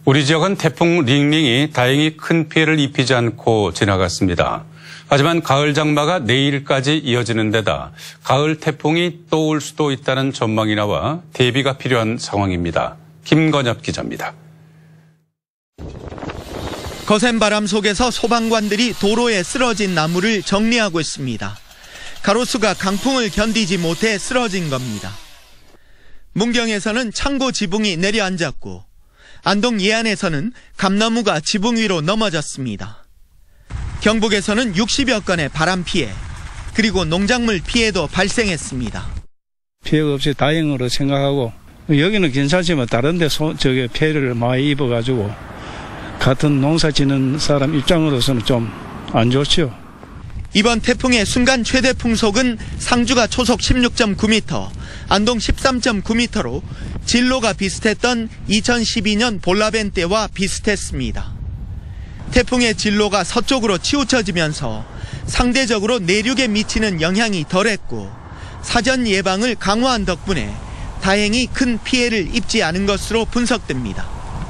우리 지역은 태풍 링링이 다행히 큰 피해를 입히지 않고 지나갔습니다. 하지만 가을 장마가 내일까지 이어지는 데다 가을 태풍이 또 올 수도 있다는 전망이 나와 대비가 필요한 상황입니다. 김건엽 기자입니다. 거센 바람 속에서 소방관들이 도로에 쓰러진 나무를 정리하고 있습니다. 가로수가 강풍을 견디지 못해 쓰러진 겁니다. 문경에서는 창고 지붕이 내려앉았고 안동 예안에서는 감나무가 지붕 위로 넘어졌습니다. 경북에서는 60여 건의 바람 피해, 그리고 농작물 피해도 발생했습니다. 피해가 없이 다행으로 생각하고 여기는 괜찮지만 다른 데 피해를 많이 입어가지고 같은 농사 짓는 사람 입장으로서는 좀 안 좋죠. 이번 태풍의 순간 최대 풍속은 상주가 초속 16.9m, 안동 13.9m로 진로가 비슷했던 2012년 볼라벤 때와 비슷했습니다. 태풍의 진로가 서쪽으로 치우쳐지면서 상대적으로 내륙에 미치는 영향이 덜했고 사전 예방을 강화한 덕분에 다행히 큰 피해를 입지 않은 것으로 분석됩니다.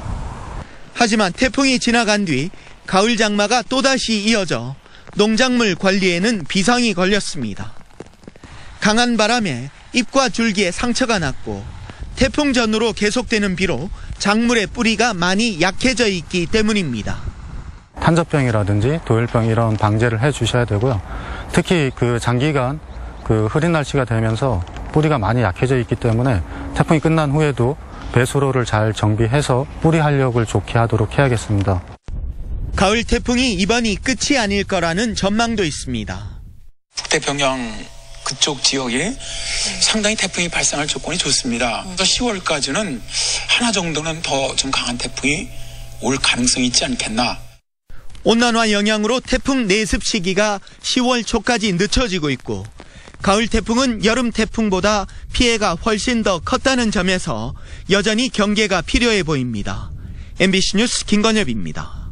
하지만 태풍이 지나간 뒤 가을 장마가 또다시 이어져 농작물 관리에는 비상이 걸렸습니다. 강한 바람에 잎과 줄기에 상처가 났고 태풍 전후로 계속되는 비로 작물의 뿌리가 많이 약해져 있기 때문입니다. 탄저병이라든지 도열병 이런 방제를 해 주셔야 되고요. 특히 장기간 흐린 날씨가 되면서 뿌리가 많이 약해져 있기 때문에 태풍이 끝난 후에도 배수로를 잘 정비해서 뿌리 활력을 좋게 하도록 해야겠습니다. 가을 태풍이 이번이 끝이 아닐 거라는 전망도 있습니다. 북태평양 그쪽 지역에 상당히 태풍이 발생할 조건이 좋습니다. 10월까지는 하나 정도는 더 좀 강한 태풍이 올 가능성이 있지 않겠나. 온난화 영향으로 태풍 내습 시기가 10월 초까지 늦춰지고 있고 가을 태풍은 여름 태풍보다 피해가 훨씬 더 컸다는 점에서 여전히 경계가 필요해 보입니다. MBC 뉴스 김건엽입니다.